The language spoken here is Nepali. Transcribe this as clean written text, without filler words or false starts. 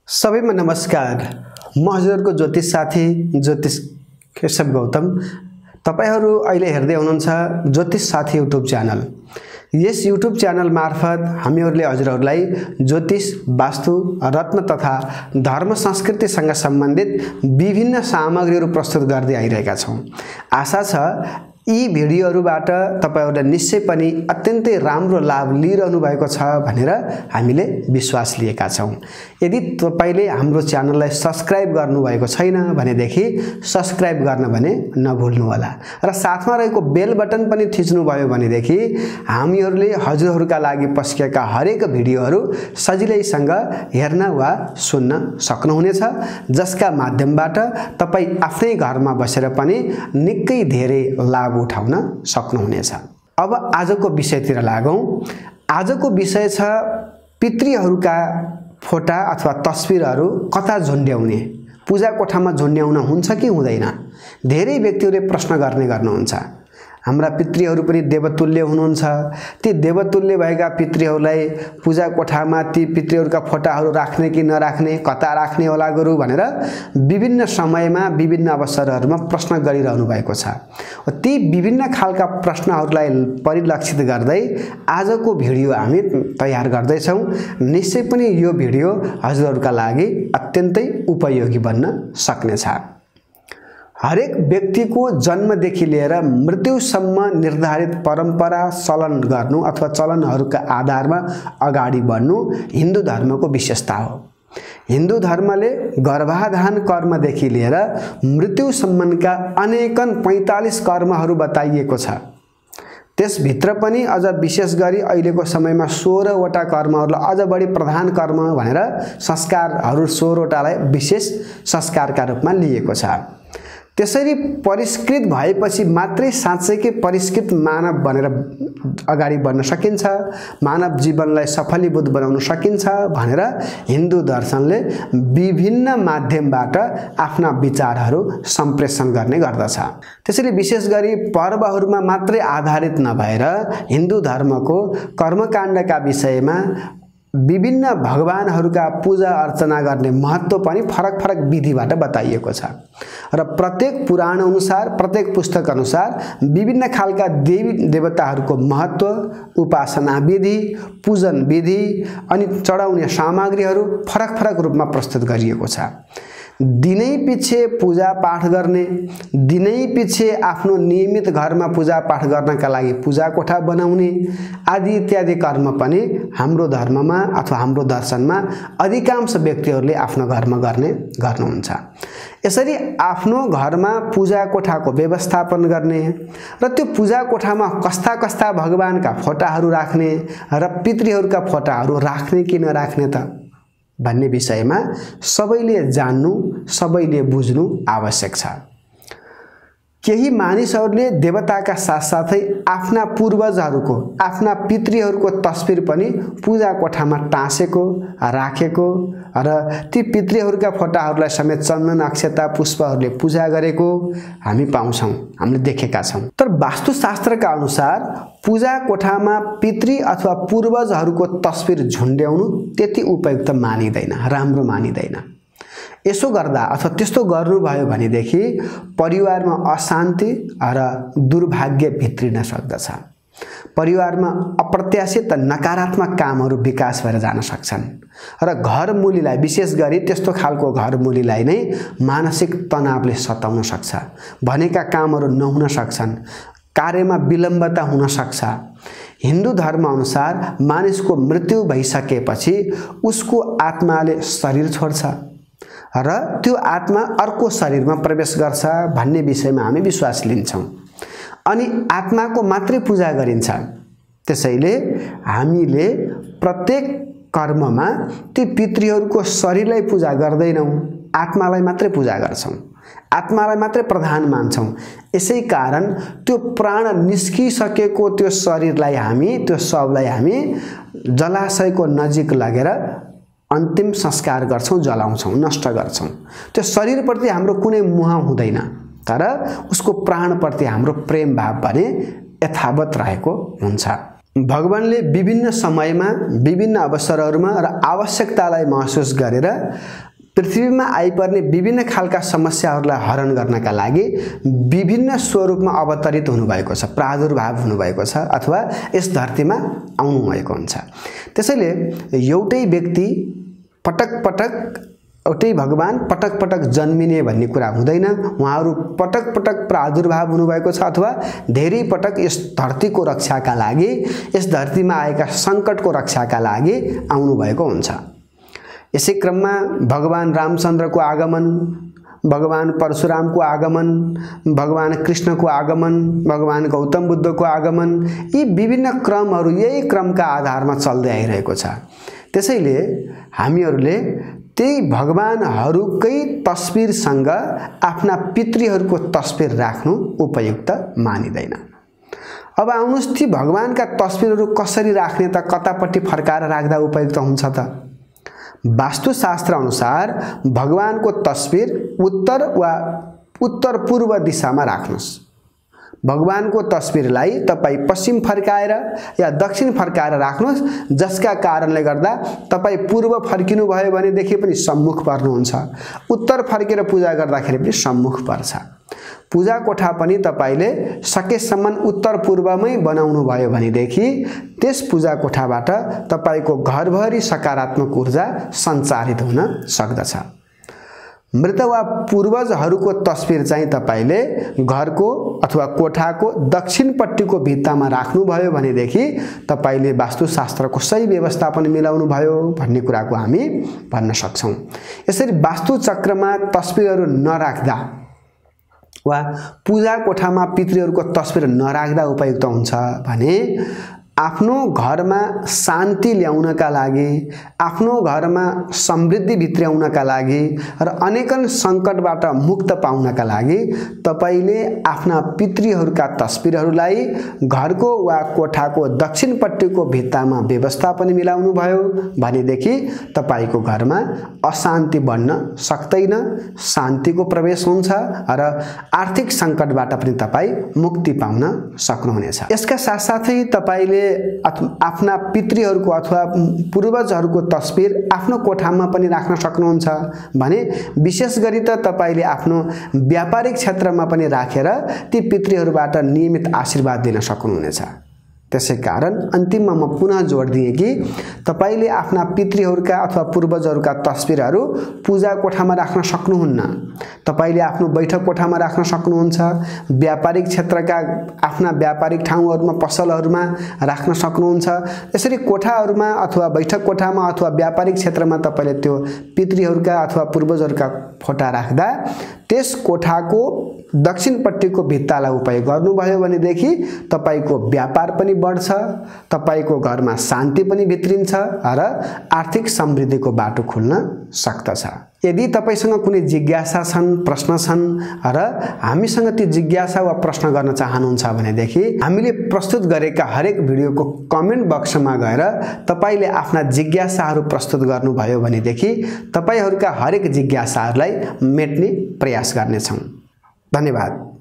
सबैमा नमस्कार। म हजुरको ज्योतिष साथी ज्योतिष केशव गौतम। तपाईहरु अहिले हेर्दै हुनुहुन्छ ज्योतिष साथी युट्युब च्यानल। यस युट्युब च्यानल मार्फत हामीहरुले हजुरहरुलाई ज्योतिष, वास्तु, रत्न तथा धर्म संस्कृतिसँग सम्बन्धित विभिन्न सामग्रीहरु प्रस्तुत गर्दै आइरहेका छौं। आशा छ यी भिडियोहरुबाट तपाईहरुले निश्चय पनि अत्यन्तै राम्रो लाभ लिइरहनु भएको छ भनेर हामीले विश्वास लिएका छौं। यदि तपाईले हाम्रो च्यानललाई सब्स्क्राइब गर्नु भएको छैन भनेदेखि सब्स्क्राइब गर्न भने नभुल्नु होला र साथमा रहेको बेल बटन पनि थिच्नु भयो भनेदेखि हामीहरुले हजुरहरुका लागि पस्केका हरेक भिडियोहरु सजिलैसँग हेर्न वा सुन्न सक्नुहुनेछ, जसका माध्यमबाट तपाई आफ्नै घरमा बसेर पनि निकै धेरै लाभ उठाउन सक्नुहुनेछ। अब आजको विषयतिर लागौं। आजको विषय छ पितृहरुका फोटा अथवा तस्बिरहरु कता झुन्ड्याउने, पूजा कोठामा झुन्ड्याउन हुन्छ कि हुँदैन। धेरै व्यक्तिहरुले प्रश्न गर्नुहुन्छ। हाम्रा पितृहरु पनि देवतुल्य हुनुहुन्छ। ती देवतुल्य भएका पितृहरुलाई पूजा कोठामा ती पितृहरुका फोटाहरु राख्ने कि नराख्ने, कता राख्ने होला गुरु भनेर विभिन्न समयमा विभिन्न अवसरहरुमा प्रश्न गरिरहनु भएको छ। ती विभिन्न खालका प्रश्नहरुलाई परिलक्षित गर्दै आजको भिडियो हामी तयार गर्दै छौं। निश्चय पनि यो भिडियो हजुरहरुका लागि अत्यन्तै उपयोगी बन्न सक्नेछ। हरेक व्यक्तिको जन्मदेखि लिएर मृत्युसम्म निर्धारित परम्परा चलन गर्नु अथवा चलनहरुका आधारमा अगाडि बढ्नु हिन्दू धर्मको विशेषता हो। हिन्दू धर्मले गर्भाधान कर्मदेखि लिएर मृत्युसम्मका अनेकन 45 कर्महरु बताइएको छ। त्यसभित्र पनि अझ विशेष गरी अहिलेको समयमा 16 वटा कर्महरुलाई अझ बढी प्रधान कर्म भनेर संस्कारहरु 16 वटालाई विशेष संस्कारका रूपमा लिएको छ। त्यसरी परिष्कृत भएपछि मात्रै साँच्चैकै परिष्कृत मानव बनेर अगाडि बढ्न सकिन्छ, मानव जीवनलाई सफलीभूत बनाउन सकिन्छ भनेर हिन्दू दर्शनले विभिन्न माध्यमबाट आफ्ना विचारहरु सम्प्रेषण गर्ने गर्दछ। त्यसैले विशेष गरी पर्वहरुमा मात्रै आधारित नभएर हिन्दू धर्मको कर्मकाण्डका विषयमा विभिन्न भगवानहरुका पूजा अर्चना गर्ने महत्व पनि फरक विधिबाट बताइएको छ र प्रत्येक पुराण अनुसार, प्रत्येक पुस्तक अनुसार विभिन्न खालका देवी देवताहरुको महत्व, उपासना विधि, पूजन विधि अनि चढाउने सामग्रीहरु फरक रूपमा प्रस्तुत गरिएको छ। दिनै पछि पूजा पाठ गर्ने, दिनै पछि आफ्नो नियमित घरमा पूजा पाठ गर्नका लागि पूजा कोठा बनाउने आदि इत्यादि कर्म पनि हाम्रो धर्ममा अथवा हाम्रो दर्शनमा अधिकांश व्यक्तिहरुले आफ्नो घरमा गर्नुहुन्छ। यसरी आफ्नो घरमा पूजा कोठाको व्यवस्थापन गर्ने र त्यो पूजा कोठामा कस्ता भगवानका फोटाहरु राख्ने र पितृहरुका फोटाहरु राख्ने कि नराख्ने त भन्ने विषयमा सबैले जान्नु, सबैले बुझ्नु आवश्यक छ। केही मानिसहरुले देवताका साथसाथै आफ्ना पूर्वजहरुको, आफ्ना पितृहरुको तस्बिर पनि पूजा कोठामा टाँसेको, राखेको र ती पितृहरुका फोटाहरुलाई समेत चन्दन, अक्षता, पुष्पहरुले पूजा गरेको हामी पाउँछौं, हामीले देखेका छौं। तर वास्तुशास्त्रका अनुसार पूजा कोठामा पितृ अथवा पूर्वजहरुको तस्बिर झुन्ड्याउनु त्यति उपयुक्त मानिदैन, राम्रो मानिदैन। यसो गर्दा अथवा त्यस्तो गर्नुभयो भनेदेखि परिवारमा अशान्ति र दुर्भाग्य भित्रिन सक्दछ। परिवारमा अप्रत्याशित नकारात्मक कामहरु विकास भएर जान सक्छन् र घरमूलीलाई, विशेष गरी त्यस्तो खालको घरमूलीलाई नै मानसिक तनावले सताउन सक्छ। भनेका कामहरु नहुन सक्छन्, कार्यमा विलम्बता हुन सक्छ। हिन्दू धर्म अनुसार मानिसको मृत्यु भइसकेपछि उसको आत्माले शरीर छोड्छ र त्यो आत्मा अर्को शरीरमा प्रवेश गर्छ भन्ने विषयमा हामी विश्वास लिन्छौं अनि आत्माको मात्रै पूजा गरिन्छ। त्यसैले हामीले प्रत्येक कर्ममा ती पितृहरुको शरीरलाई पूजा गर्दैनौं, आत्मालाई मात्रै पूजा गर्छौं, आत्मालाई मात्रै प्रधान मान्छौं। यसै कारण त्यो प्राण निस्किसकेको त्यो शरीरलाई हामी, त्यो शवलाई हामी जलाशयको नजिक लगेर अन्तिम संस्कार गर्छौं, जलाउँछौं, नष्ट गर्छौं। त्यो शरीरप्रति हाम्रो कुनै मोह हुँदैन, तर उसको प्राणप्रति हाम्रो प्रेम भाव भने यथावत रहेको हुन्छ। भगवानले विभिन्न समयमा विभिन्न अवसरहरूमा र आवश्यकतालाई महसुस गरेर पृथ्वीमा आइपर्ने विभिन्न खालका समस्याहरूलाई हरण गर्नका लागि विभिन्न स्वरूपमा अवतरित हुनुभएको छ, प्रादुर्भाव हुनुभएको छ अथवा यस धरतीमा आउनुभएको हुन्छ। त्यसैले एउटै व्यक्ति पटक पटक एउटै भगवान पटक पटक जन्मिने भन्ने कुरा हुँदैन। उहाँहरू पटक पटक प्रादुर्भाव हुनुभएको छ अथवा धेरै पटक यस धरतीको रक्षाका लागि, यस धरतीमा आएका सङ्कटको रक्षाका लागि आउनुभएको हुन्छ। यसै क्रममा भगवान रामचन्द्रको आगमन, भगवान परशुरामको आगमन, भगवान कृष्णको आगमन, भगवान गौतम बुद्धको आगमन, यी विभिन्न क्रमहरू यही क्रमका आधारमा चल्दै आइरहेको छ। त्यसैले हामीहरूले त्यही भगवानहरूकै तस्बिरसँग आफ्ना पितृहरूको तस्बिर राख्नु उपयुक्त मानिँदैन। अब आउनुहोस्, ती भगवानका तस्बिरहरू कसरी राख्ने त, कतापट्टि फर्काएर राख्दा उपयुक्त हुन्छ त? वास्तुशास्त्र अनुसार भगवानको तस्बिर उत्तर वा उत्तर पूर्व दिशामा राख्नुहोस्। भगवानको तस्बिरलाई तपाईँ पश्चिम फर्काएर या दक्षिण फर्काएर राख्नुहोस्, जसका कारणले गर्दा तपाईँ पूर्व फर्किनु भयो भनेदेखि पनि सम्मुख पर्नुहुन्छ, उत्तर फर्केर पूजा गर्दाखेरि पनि सम्मुख पर्छ। पूजा कोठा पनि तपाईले सकेसम्म उत्तर पूर्वमै बनाउनु भयो भनेदेखि त्यस पूजा कोठाबाट तपाईको घरभरि सकारात्मक ऊर्जा सञ्चारित हुन सक्दछ। मृत वा पूर्वजहरूको तस्बिर चाहिँ तपाईले घरको अथवा कोठाको दक्षिणपट्टिको भित्तामा राख्नुभयो भनेदेखि तपाईले वास्तुशास्त्रको सही व्यवस्थापन मिलाउनु भयो भन्ने कुराको हामी भन्न सक्छौं। यसरी वास्तु चक्रमा तस्बिरहरू नराख्दा वा पूजा कोठामा पितृहरूको तस्बिर नराख्दा उपयुक्त हुन्छ भने आफ्नो घरमा शान्ति ल्याउनका लागि, आफ्नो घरमा समृद्धि भित्र्याउनका लागि र अनेकन संकटबाट मुक्त पाउनका लागि तपाईले आफ्ना पितृहरूका तस्बिरहरूलाई घरको वा कोठाको दक्षिणपट्टिको भित्तामा व्यवस्थापन मिलाउनु भयो भनेदेखि तपाईको घरमा अशान्ति बन्न सक्दैन, शान्तिको प्रवेश हुन्छ र आर्थिक संकटबाट पनि तपाई मुक्ति पाउन सक्नुहुनेछ। यसका साथसाथै तपाईले आफ्ना पितृहरूको अथवा पूर्वजहरूको तस्बिर आफ्नो कोठामा पनि राख्न सक्नुहुन्छ भने विशेष गरी त तपाईले आफ्नो व्यापारिक क्षेत्रमा पनि राखेर ती पितृहरूबाट नियमित आशीर्वाद दिन सक्नुहुनेछ। त्यसैकारण अन्तिममा म पुनः जोड दिए कि तपाईले आफ्ना पितृहरूका अथवा पूर्वजहरूका तस्बिरहरू पूजा कोठामा राख्न सक्नुहुन्न, तपाईले आफ्नो बैठक कोठामा राख्न सक्नुहुन्छ, व्यापारिक क्षेत्रका आफ्ना व्यापारिक ठाउँहरूमा पसलहरूमा राख्न सक्नुहुन्छ। यसरी कोठाहरूमा अथवा बैठक कोठामा अथवा व्यापारिक क्षेत्रमा तपाईले त्यो पितृहरूका अथवा पूर्वजहरूका फोटा राख्दा त्यस कोठाको दक्षिणपट्टिको भित्तालाई उपयोग गर्नुभयो भनेदेखि तपाईको व्यापार पनि बढ्छ, तपाईको घरमा शान्ति पनि भित्रिन्छ र आर्थिक समृद्धिको बाटो खुल्न सक्दछ। यदि तपाईसँग कुनै जिज्ञासा छन्, प्रश्न छन् र हामीसँग ती जिज्ञासा वा प्रश्न गर्न चाहनुहुन्छ भनेदेखि हामीले प्रस्तुत गरेका हरेक भिडियोको कमेन्ट बक्समा गएर तपाईले आफ्ना जिज्ञासाहरू प्रस्तुत गर्नुभयो भनेदेखि तपाईहरुका हरेक जिज्ञासाहरूलाई मेट्ने प्रयास गर्नेछौं। धन्यवाद।